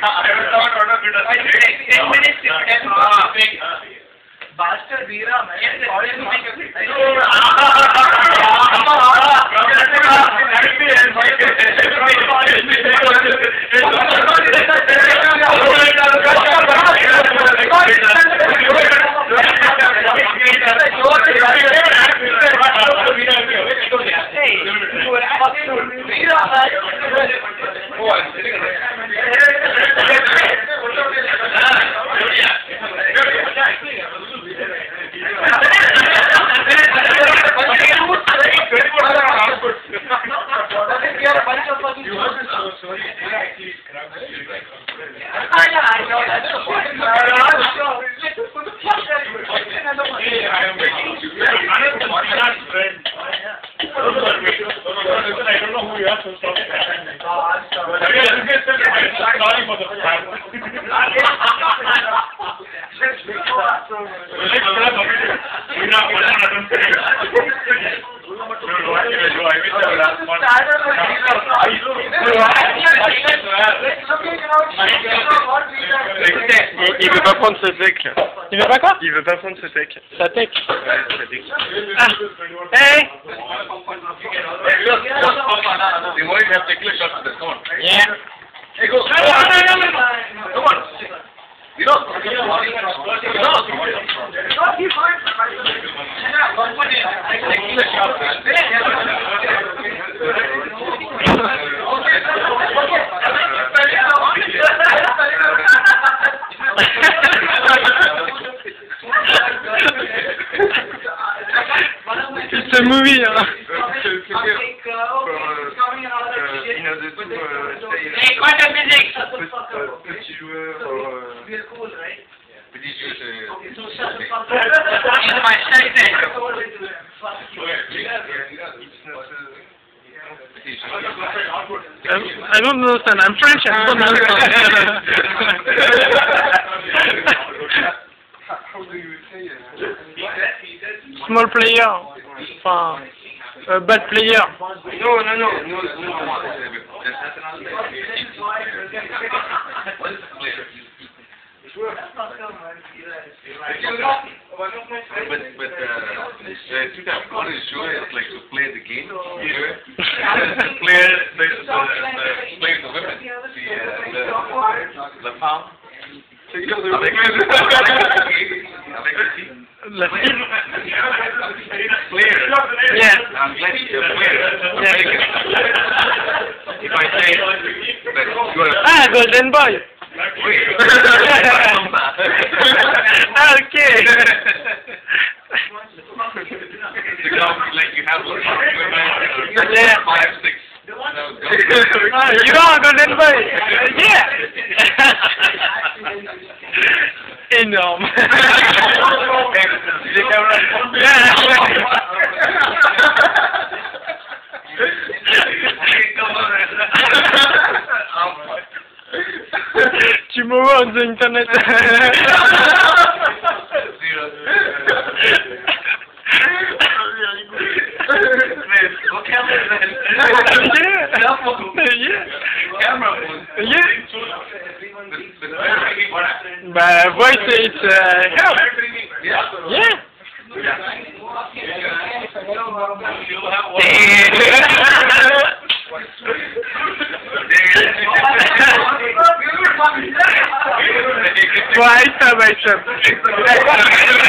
Bastard Veera, man. Il veut pas prendre ce tech. Il veut pas quoi? Il veut pas prendre ce tech. Sa tech. Ouais, sa tech. Ah. Hey! The more you have technical shots to the corner. Yeah. Hey, go. Come on. You know. It's a movie, hein. Hey, quantum physics! Petit joueur. Petit joueur, In my study center. I don't understand. I'm French. I don't understand. How do you say Small player. Enfin, bad player. No. But the two types of is sure it's like to play the game. Play the women. The femme. La fille. Player. Yeah. I'm glad you're a player. If I say that you are Ah, Golden Boy. Ah, okay. Like you have women, Yeah. 5, 6. Ah, you are Golden Boy. Yeah. Énorme. Tu m'envoies on the internet. Bah, voice it's help. Yeah. Vai, tá, vai, tá.